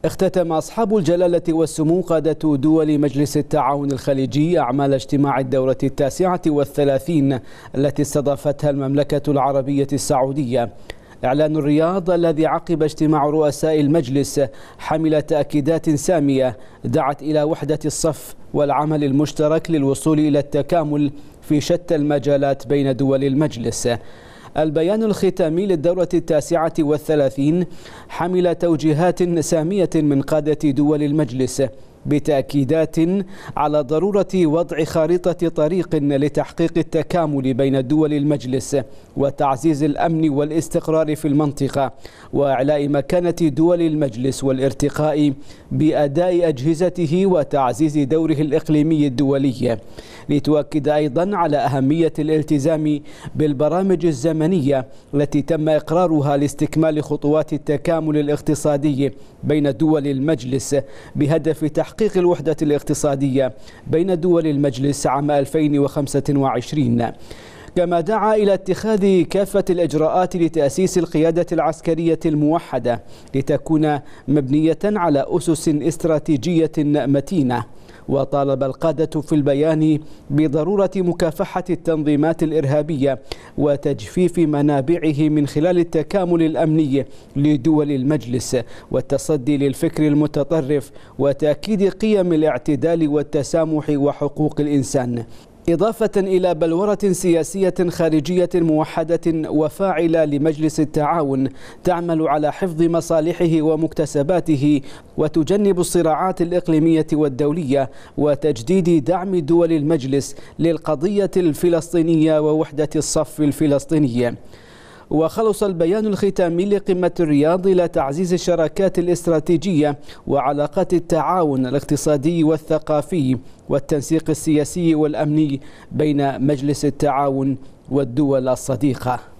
اختتم أصحاب الجلالة والسمو قادة دول مجلس التعاون الخليجي أعمال اجتماع الدورة 39 التي استضافتها المملكة العربية السعودية. إعلان الرياض الذي عقب اجتماع رؤساء المجلس حمل تأكيدات سامية دعت إلى وحدة الصف والعمل المشترك للوصول إلى التكامل في شتى المجالات بين دول المجلس. البيان الختامي للدورة 39 حمل توجيهات سامية من قادة دول المجلس بتأكيدات على ضرورة وضع خارطة طريق لتحقيق التكامل بين دول المجلس وتعزيز الأمن والاستقرار في المنطقة، وإعلاء مكانة دول المجلس والارتقاء بأداء أجهزته وتعزيز دوره الإقليمي الدولي، لتؤكد أيضا على أهمية الالتزام بالبرامج الزمنية التي تم إقرارها لاستكمال خطوات التكامل الاقتصادي بين دول المجلس بهدف تحقيق الوحدة الاقتصادية بين دول المجلس عام 2025. كما دعا إلى اتخاذ كافة الإجراءات لتأسيس القيادة العسكرية الموحدة لتكون مبنية على أسس استراتيجية متينة، وطالب القادة في البيان بضرورة مكافحة التنظيمات الإرهابية وتجفيف منابعه من خلال التكامل الأمني لدول المجلس والتصدي للفكر المتطرف وتأكيد قيم الاعتدال والتسامح وحقوق الإنسان، إضافة إلى بلورة سياسية خارجية موحدة وفاعلة لمجلس التعاون تعمل على حفظ مصالحه ومكتسباته وتجنب الصراعات الإقليمية والدولية وتجديد دعم دول المجلس للقضية الفلسطينية ووحدة الصف الفلسطيني. وخلص البيان الختامي لقمة الرياض إلى تعزيز الشراكات الاستراتيجية وعلاقات التعاون الاقتصادي والثقافي والتنسيق السياسي والأمني بين مجلس التعاون والدول الصديقة.